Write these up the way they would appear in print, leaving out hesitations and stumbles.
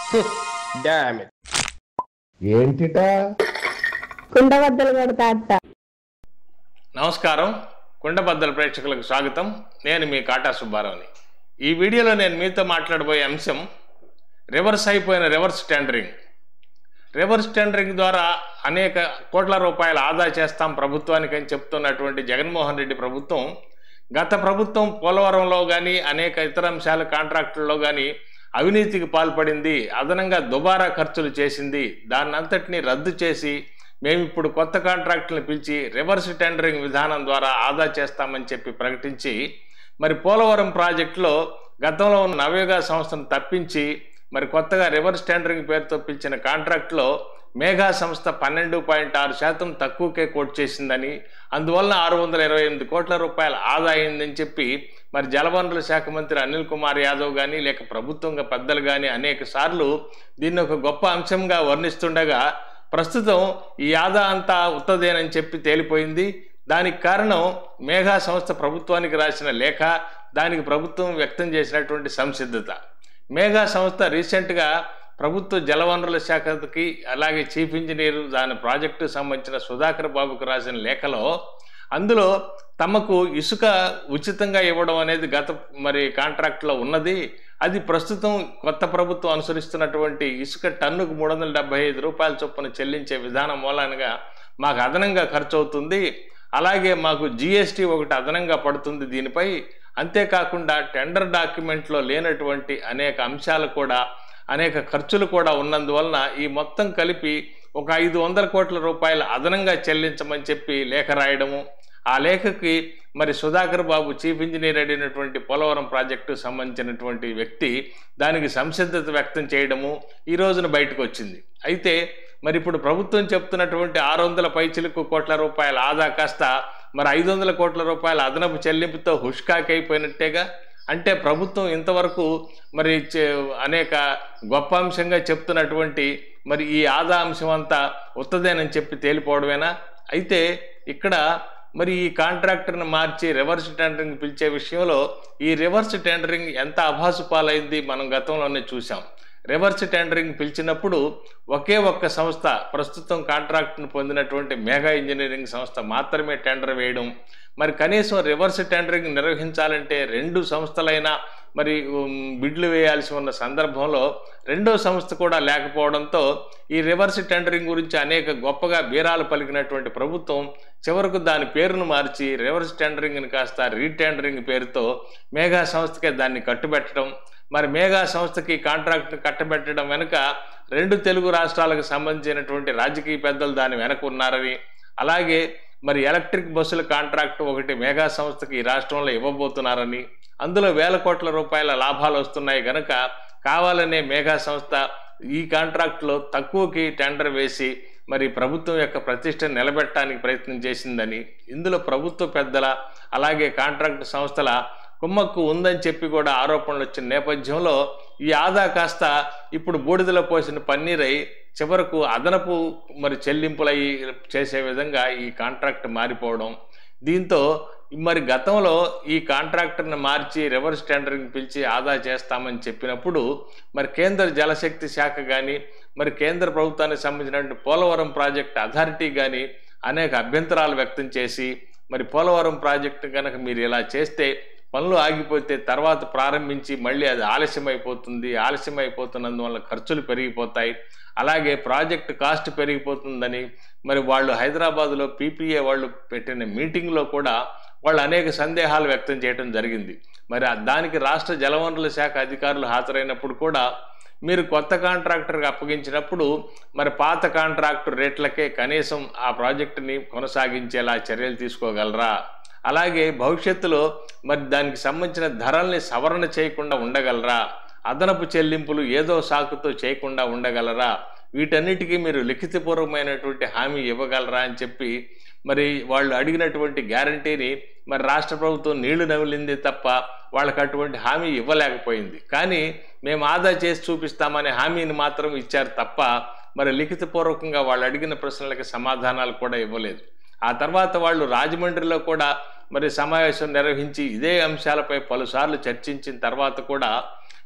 Damn it. ఏంటిట కుండబద్దలు కొడతా అత్త. నమస్కారం, కుండబద్దల ప్రేక్షకులకు స్వాగతం. నేను మీ కాటా సుబ్బారావుని. ఈ వీడియోలో నేను మీతో మాట్లాడబోయే అంశం రివర్స్ అయిపోయిన రివర్స్ టెండరింగ్. రివర్స్ టెండరింగ్ ద్వారా అనేక కోట్ల రూపాయలు ఆదా చేస్తాం ప్రభుత్వానికి అని చెప్తున్నటువంటి జగన్మోహన్ రెడ్డి ప్రభుత్వం, గత ప్రభుత్వం పోలవరంలో కానీ అనేక ఇతర అంశాల కాంట్రాక్టుల్లో కానీ అవినీతికి పాల్పడింది, అదనంగా దుబారా ఖర్చులు చేసింది. దాన్నంతటినీ రద్దు చేసి మేము ఇప్పుడు కొత్త కాంట్రాక్టులను పిలిచి రివర్స్ టెండరింగ్ విధానం ద్వారా ఆదా చేస్తామని చెప్పి ప్రకటించి, మరి పోలవరం ప్రాజెక్టులో గతంలో ఉన్న నవయుగ సంస్థను తప్పించి మరి కొత్తగా రివర్స్ టెండరింగ్ పేరుతో పిలిచిన కాంట్రాక్టులో మేఘా సంస్థ 12.6% తక్కువకే కోట్ చేసిందని, అందువలన 628 కోట్ల రూపాయల ఆదా అయిందని చెప్పి మరి జలవనరుల శాఖ మంత్రి అనిల్ కుమార్ యాదవ్ కానీ లేక ప్రభుత్వంగా పెద్దలు కానీ అనేక సార్లు దీన్ని ఒక గొప్ప అంశంగా వర్ణిస్తుండగా, ప్రస్తుతం ఈ ఆదా అంతా ఉత్తదేనని చెప్పి తేలిపోయింది. దానికి కారణం మేఘా సంస్థ ప్రభుత్వానికి రాసిన లేఖ, దానికి ప్రభుత్వం వ్యక్తం చేసినటువంటి సంసిద్ధత. మేఘా సంస్థ రీసెంట్గా ప్రభుత్వ జలవనరుల శాఖకి అలాగే చీఫ్ ఇంజనీర్ దాని ప్రాజెక్టుకు సంబంధించిన సుధాకర్ బాబుకు రాసిన లేఖలో అందులో తమకు ఇసుక ఉచితంగా ఇవ్వడం అనేది గత మరి కాంట్రాక్ట్లో ఉన్నది, అది ప్రస్తుతం కొత్త ప్రభుత్వం అనుసరిస్తున్నటువంటి ఇసుక టన్నుకు 375 రూపాయల చొప్పున చెల్లించే విధానం మూలంగా మాకు అదనంగా ఖర్చు అవుతుంది, అలాగే మాకు జిఎస్టీ ఒకటి అదనంగా పడుతుంది దీనిపై. అంతేకాకుండా టెండర్ డాక్యుమెంట్లో లేనటువంటి అనేక అంశాలు కూడా అనేక ఖర్చులు కూడా ఉన్నందువలన ఈ మొత్తం కలిపి ఒక 500 కోట్ల రూపాయలు అదనంగా చెల్లించమని చెప్పి లేఖ రాయడము, ఆ లేఖకి మరి సుధాకర్ బాబు చీఫ్ ఇంజనీర్ అయినటువంటి పోలవరం ప్రాజెక్టుకు సంబంధించినటువంటి వ్యక్తి దానికి సంసిద్ధత వ్యక్తం చేయడము ఈ రోజున బయటకు వచ్చింది. అయితే మరి ఇప్పుడు ప్రభుత్వం చెప్తున్నటువంటి 600 పైచిలకు కోట్ల రూపాయల ఆదా కాస్త మరి 500 కోట్ల రూపాయల అదనపు చెల్లింపుతో హుష్కాకైపోయినట్టేగా. అంటే ప్రభుత్వం ఇంతవరకు మరి అనేక గొప్ప అంశంగా చెప్తున్నటువంటి మరి ఈ ఆదా అంశం అంతా ఉత్తదేనని చెప్పి తేలిపోవడమేనా? అయితే ఇక్కడ మరి ఈ కాంట్రాక్టర్ని మార్చి రివర్స్ టెండరింగ్ పిలిచే విషయంలో ఈ రివర్స్ టెండరింగ్ ఎంత అభాసుపాలైంది మనం గతంలోనే చూసాం. రివర్స్ టెండరింగ్ పిలిచినప్పుడు ఒకే ఒక్క సంస్థ, ప్రస్తుతం కాంట్రాక్ట్ను పొందినటువంటి మేఘా ఇంజనీరింగ్ సంస్థ మాత్రమే టెండర్ వేయడం, మరి కనీసం రివర్స్ టెండరింగ్ నిర్వహించాలంటే 2 సంస్థలైనా మరి బిడ్లు వేయాల్సి ఉన్న సందర్భంలో రెండో సంస్థ కూడా లేకపోవడంతో ఈ రివర్స్ టెండరింగ్ గురించి అనేక గొప్పగా బీరాలు పలికినటువంటి ప్రభుత్వం చివరకు దాని పేరును మార్చి రివర్స్ టెండరింగ్ని కాస్త రీటెండరింగ్ పేరుతో మేఘా సంస్థకే దాన్ని కట్టుబెట్టడం, మరి మేఘా సంస్థకి కాంట్రాక్ట్ను కట్టబెట్టడం వెనుక 2 తెలుగు రాష్ట్రాలకు సంబంధించినటువంటి రాజకీయ పెద్దలు దాని వెనక ఉన్నారని, అలాగే మరి ఎలక్ట్రిక్ బస్సుల కాంట్రాక్టు ఒకటి మేఘా సంస్థకి ఈ రాష్ట్రంలో ఇవ్వబోతున్నారని, అందులో 1000 కోట్ల రూపాయల లాభాలు వస్తున్నాయి కనుక కావాలనే మేఘా సంస్థ ఈ కాంట్రాక్టులో తక్కువకి టెండర్ వేసి మరి ప్రభుత్వం యొక్క ప్రతిష్టను నిలబెట్టడానికి ప్రయత్నం చేసిందని, ఇందులో ప్రభుత్వ పెద్దల అలాగే కాంట్రాక్టు సంస్థల కుమ్మక్కు ఉందని చెప్పి కూడా ఆరోపణలు వచ్చిన నేపథ్యంలో ఈ ఆదా కాస్త ఇప్పుడు బూడిదలో పోసిన పన్నీరై చివరకు అదనపు మరి చెల్లింపులై చేసే విధంగా ఈ కాంట్రాక్ట్ మారిపోవడం. దీంతో మరి గతంలో ఈ కాంట్రాక్టర్ని మార్చి రివర్స్ టెండరింగ్ పిలిచి ఆదా చేస్తామని చెప్పినప్పుడు మరి కేంద్ర జలశక్తి శాఖ కానీ మరి కేంద్ర ప్రభుత్వానికి సంబంధించినటువంటి పోలవరం ప్రాజెక్ట్ అథారిటీ కానీ అనేక అభ్యంతరాలు వ్యక్తం చేసి, మరి పోలవరం ప్రాజెక్టు కనుక మీరు ఇలా చేస్తే పనులు ఆగిపోతే తర్వాత ప్రారంభించి మళ్ళీ అది ఆలస్యమైపోతున్నందువల్ల ఖర్చులు పెరిగిపోతాయి, అలాగే ప్రాజెక్టు కాస్ట్ పెరిగిపోతుందని మరి వాళ్ళు హైదరాబాదులో పీపీఏ వాళ్ళు పెట్టిన మీటింగ్లో కూడా వాళ్ళు అనేక సందేహాలు వ్యక్తం చేయడం జరిగింది. మరి దానికి రాష్ట్ర జలవనరుల శాఖ అధికారులు హాజరైనప్పుడు కూడా మీరు కొత్త కాంట్రాక్టర్కి అప్పగించినప్పుడు మరి పాత కాంట్రాక్టు రేట్లకే కనీసం ఆ ప్రాజెక్టుని కొనసాగించేలా చర్యలు తీసుకోగలరా, అలాగే భవిష్యత్తులో మరి దానికి సంబంధించిన ధరల్ని సవరణ చేయకుండా ఉండగలరా, అదనపు చెల్లింపులు ఏదో సాకుతో చేయకుండా ఉండగలరా, వీటన్నిటికీ మీరు లిఖితపూర్వకమైనటువంటి హామీ ఇవ్వగలరా అని చెప్పి మరి వాళ్ళు అడిగినటువంటి గ్యారంటీని మరి రాష్ట్ర ప్రభుత్వం నీళ్లు నమిలింది తప్ప వాళ్ళకి అటువంటి హామీ ఇవ్వలేకపోయింది. కానీ మేము ఆదా చేసి చూపిస్తామనే హామీని మాత్రం ఇచ్చారు తప్ప మరి లిఖితపూర్వకంగా వాళ్ళు అడిగిన ప్రశ్నలకి సమాధానాలు కూడా ఇవ్వలేదు. ఆ తర్వాత వాళ్ళు రాజమండ్రిలో కూడా మరి సమావేశం నిర్వహించి ఇదే అంశాలపై పలుసార్లు చర్చించిన తర్వాత కూడా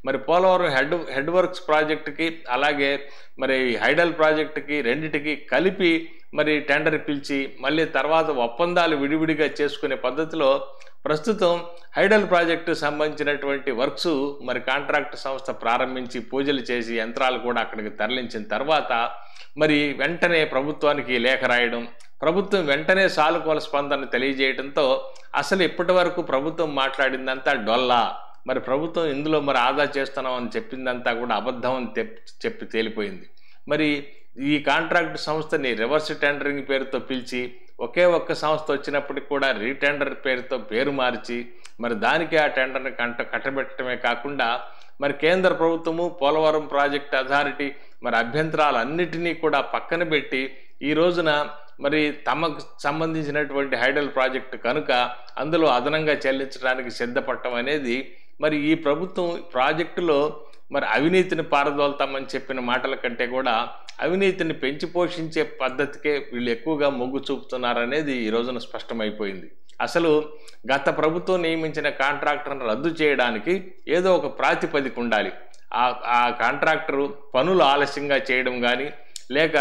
మరి పోలవరం హెడ్ వర్క్స్ ప్రాజెక్టుకి అలాగే మరి హైడల్ ప్రాజెక్టుకి రెండిటికి కలిపి మరి టెండర్ పిలిచి మళ్ళీ తర్వాత ఒప్పందాలు విడివిడిగా చేసుకునే పద్ధతిలో ప్రస్తుతం హైడల్ ప్రాజెక్టు సంబంధించినటువంటి వర్క్స్ మరి కాంట్రాక్ట్ సంస్థ ప్రారంభించి పూజలు చేసి యంత్రాలు కూడా అక్కడికి తరలించిన తర్వాత మరి వెంటనే ప్రభుత్వానికి లేఖ రాయడం, ప్రభుత్వం వెంటనే సానుకూల స్పందన తెలియజేయడంతో అసలు ఇప్పటి వరకు ప్రభుత్వం మాట్లాడిందంతా డొల్లా, మరి ప్రభుత్వం ఇందులో మరి ఆదా చేస్తున్నాం అని చెప్పిందంతా కూడా అబద్ధం అని చెప్పి తేలిపోయింది. మరి ఈ కాంట్రాక్ట్ సంస్థని రివర్స్ టెండరింగ్ పేరుతో పిలిచి ఒకే ఒక్క సంస్థ వచ్చినప్పటికి కూడా రీటెండర్ పేరుతో పేరు మార్చి మరి దానికి ఆ టెండర్ని కట్టబెట్టడమే కాకుండా మరి కేంద్ర ప్రభుత్వము పోలవరం ప్రాజెక్ట్ అథారిటీ మరి అభ్యంతరాలన్నిటినీ కూడా పక్కన పెట్టి ఈ రోజున మరి తమకు సంబంధించినటువంటి హైడల్ ప్రాజెక్టు కనుక అందులో అదనంగా చెల్లించడానికి సిద్ధపడటం అనేది మరి ఈ ప్రభుత్వం ప్రాజెక్టులో మరి అవినీతిని పారదోలుతామని చెప్పిన మాటల కంటే కూడా అవినీతిని పెంచి పోషించే పద్ధతికే వీళ్ళు ఎక్కువగా మొగ్గు చూపుతున్నారనేది ఈ రోజున స్పష్టమైపోయింది. అసలు గత ప్రభుత్వం నియమించిన కాంట్రాక్టర్ను రద్దు చేయడానికి ఏదో ఒక ప్రాతిపదిక ఉండాలి. ఆ కాంట్రాక్టరు పనులు ఆలస్యంగా చేయడం కానీ, లేక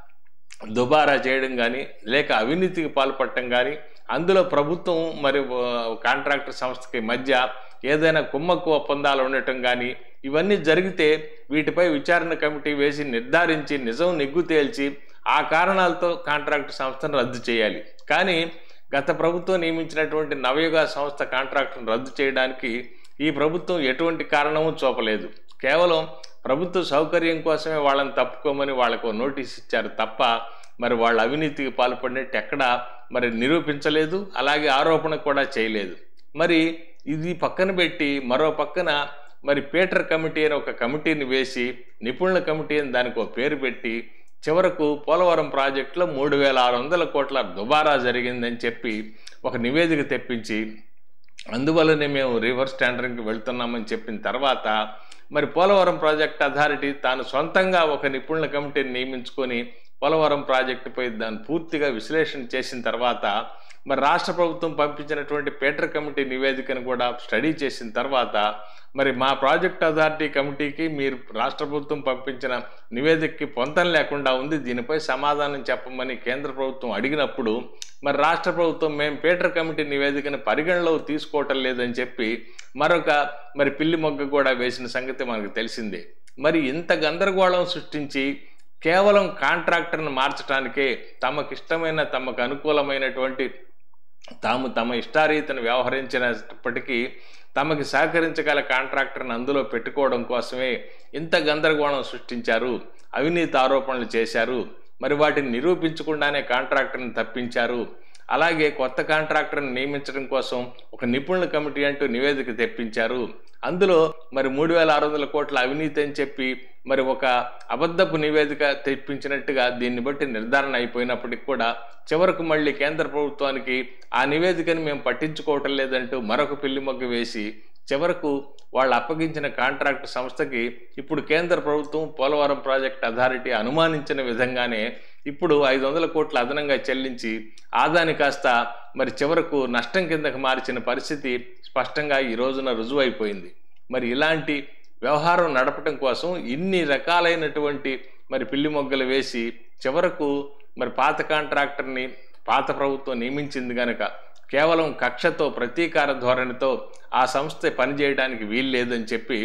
దుబారా చేయడం కానీ, లేక అవినీతికి పాల్పడటం కానీ, అందులో ప్రభుత్వం మరి కాంట్రాక్టర్ సంస్థకి మధ్య ఏదైనా కుమ్మక్కు ఒప్పందాలు ఉండటం కానీ, ఇవన్నీ జరిగితే వీటిపై విచారణ కమిటీ వేసి నిర్ధారించి నిజం నిగ్గు తేల్చి ఆ కారణాలతో కాంట్రాక్టర్ సంస్థను రద్దు చేయాలి. కానీ గత ప్రభుత్వం నియమించినటువంటి నవయుగ సంస్థ కాంట్రాక్టర్ను రద్దు చేయడానికి ఈ ప్రభుత్వం ఎటువంటి కారణము చూపలేదు. కేవలం ప్రభుత్వ సౌకర్యం కోసమే వాళ్ళని తప్పుకోమని వాళ్ళకు నోటీస్ ఇచ్చారు తప్ప మరి వాళ్ళ అవినీతికి పాల్పడినట్టు ఎక్కడా మరి నిరూపించలేదు, అలాగే ఆరోపణ కూడా చేయలేదు. మరి ఇది పక్కన పెట్టి మరో పక్కన మరి పీటర్ కమిటీ అని ఒక కమిటీని వేసి, నిపుణుల కమిటీ అని దానికి ఒక పేరు పెట్టి చివరకు పోలవరం ప్రాజెక్టులో 3600 కోట్ల దుబారా జరిగిందని చెప్పి ఒక నివేదిక తెప్పించి అందువల్లనే మేము రివర్స్ టెండరింగ్కి వెళ్తున్నామని చెప్పిన తర్వాత మరి పోలవరం ప్రాజెక్ట్ అథారిటీ తాను సొంతంగా ఒక నిపుణుల కమిటీని నియమించుకొని పోలవరం ప్రాజెక్టుపై దాన్ని పూర్తిగా విశ్లేషణ చేసిన తర్వాత మరి రాష్ట్ర ప్రభుత్వం పంపించినటువంటి పీటర్ కమిటీ నివేదికను కూడా స్టడీ చేసిన తర్వాత మరి మా ప్రాజెక్ట్ అథారిటీ కమిటీకి మీరు రాష్ట్ర ప్రభుత్వం పంపించిన నివేదికకి పొంతం లేకుండా ఉంది, దీనిపై సమాధానం చెప్పమని కేంద్ర ప్రభుత్వం అడిగినప్పుడు మరి రాష్ట్ర ప్రభుత్వం మేము పీటర్ కమిటీ నివేదికను పరిగణలోకి తీసుకోవటం లేదని చెప్పి మరొక మరి పిల్లి మొగ్గ కూడా వేసిన సంగతి మనకు తెలిసిందే. మరి ఇంత గందరగోళం సృష్టించి కేవలం కాంట్రాక్టర్ను మార్చడానికే తమకిష్టమైన తమకు అనుకూలమైనటువంటి తమ ఇష్టారీతిని వ్యవహరించినప్పటికీ తమకి సహకరించగల కాంట్రాక్టర్ని అందులో పెట్టుకోవడం కోసమే ఇంత గందరగోళం సృష్టించారు, అవినీతి ఆరోపణలు చేశారు, మరి వాటిని నిరూపించకుండానే కాంట్రాక్టర్ని తప్పించారు. అలాగే కొత్త కాంట్రాక్టర్ని నియమించడం కోసం ఒక నిపుణుల కమిటీ అంటూ నివేదిక తెప్పించారు. అందులో మరి 3600 కోట్ల అవినీతి అని చెప్పి మరి ఒక అబద్ధపు నివేదిక తెప్పించినట్టుగా దీన్ని బట్టి నిర్ధారణ అయిపోయినప్పటికీ కూడా చివరకు మళ్ళీ కేంద్ర ప్రభుత్వానికి ఆ నివేదికను మేము పట్టించుకోవటం లేదంటూ మరొక పిల్లిమొగ్గ వేసి చివరకు వాళ్ళు అప్పగించిన కాంట్రాక్ట్ సంస్థకి ఇప్పుడు కేంద్ర ప్రభుత్వం పోలవరం ప్రాజెక్ట్ అథారిటీ అనుమానించిన విధంగానే ఇప్పుడు 500 కోట్లు అదనంగా చెల్లించి ఆదాని కాస్త మరి చివరకు నష్టం కిందకు మార్చిన పరిస్థితి స్పష్టంగా ఈ రోజున రుజువైపోయింది. మరి ఇలాంటి వ్యవహారం నడపటం కోసం ఇన్ని రకాలైనటువంటి మరి పిల్లి మొగ్గలు వేసి చివరకు మరి పాత కాంట్రాక్టర్ని పాత ప్రభుత్వం నియమించింది కనుక కేవలం కక్షతో ప్రతీకార ధోరణితో ఆ సంస్థ పనిచేయడానికి వీలు లేదని చెప్పి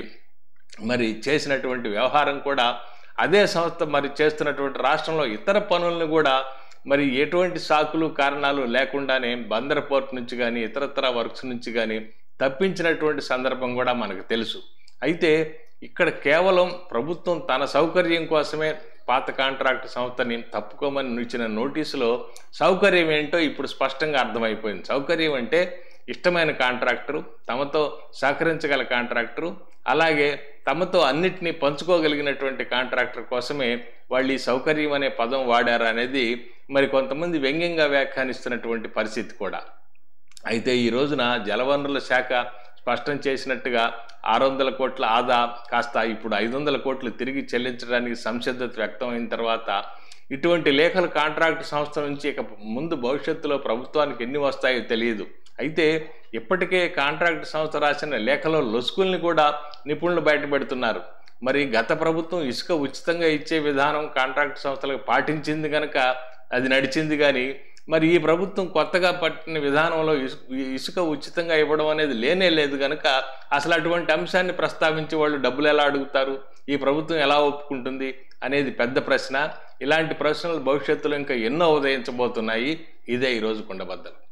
మరి చేసినటువంటి వ్యవహారం కూడా అదే సంస్థ మరి చేస్తున్నటువంటి రాష్ట్రంలో ఇతర పనులను కూడా మరి ఎటువంటి సాకులు కారణాలు లేకుండానే బందర్ పోర్ట్ నుంచి కానీ ఇతరత్ర వర్క్స్ నుంచి కానీ తప్పించినటువంటి సందర్భం కూడా మనకు తెలుసు. అయితే ఇక్కడ కేవలం ప్రభుత్వం తన సౌకర్యం కోసమే పాత కాంట్రాక్ట్ సంస్థని తప్పుకోమని ఇచ్చిన నోటీసులో సౌకర్యం ఏంటో ఇప్పుడు స్పష్టంగా అర్థమైపోయింది. సౌకర్యం అంటే ఇష్టమైన కాంట్రాక్టరు, తమతో సహకరించగల కాంట్రాక్టరు, అలాగే తమతో అన్నిటినీ పంచుకోగలిగినటువంటి కాంట్రాక్టర్ కోసమే వాళ్ళు ఈ సౌకర్యం అనే పదం వాడారు అనేది మరి కొంతమంది వ్యంగ్యంగా వ్యాఖ్యానిస్తున్నటువంటి పరిస్థితి కూడా. అయితే ఈ రోజున జలవనరుల శాఖ స్పష్టం చేసినట్టుగా 600 కోట్ల ఆదా కాస్త ఇప్పుడు 500 కోట్లు తిరిగి చెల్లించడానికి సంసిద్ధత వ్యక్తమైన తర్వాత ఇటువంటి లేఖలు కాంట్రాక్ట్ సంస్థ నుంచి ఇక ముందు భవిష్యత్తులో ప్రభుత్వానికి ఎన్ని వస్తాయో తెలియదు. అయితే ఇప్పటికే కాంట్రాక్ట్ సంస్థ రాసిన లేఖలో లొసుకుల్ని కూడా నిపుణులు బయటపెడుతున్నారు. మరి గత ప్రభుత్వం ఇసుక ఉచితంగా ఇచ్చే విధానం కాంట్రాక్ట్ సంస్థలకు పాటించింది కనుక అది నడిచింది. కానీ మరి ఈ ప్రభుత్వం కొత్తగా పట్టిన విధానంలో ఇసుక ఉచితంగా ఇవ్వడం అనేది లేనే లేదు కనుక అసలు అటువంటి అంశాన్ని ప్రస్తావించి వాళ్ళు డబ్బులు ఎలా అడుగుతారు, ఈ ప్రభుత్వం ఎలా ఒప్పుకుంటుంది అనేది పెద్ద ప్రశ్న. ఇలాంటి ప్రశ్నలు భవిష్యత్తులో ఇంకా ఎన్నో ఉదయించబోతున్నాయి. ఇదే ఈరోజు కుండబద్దలు.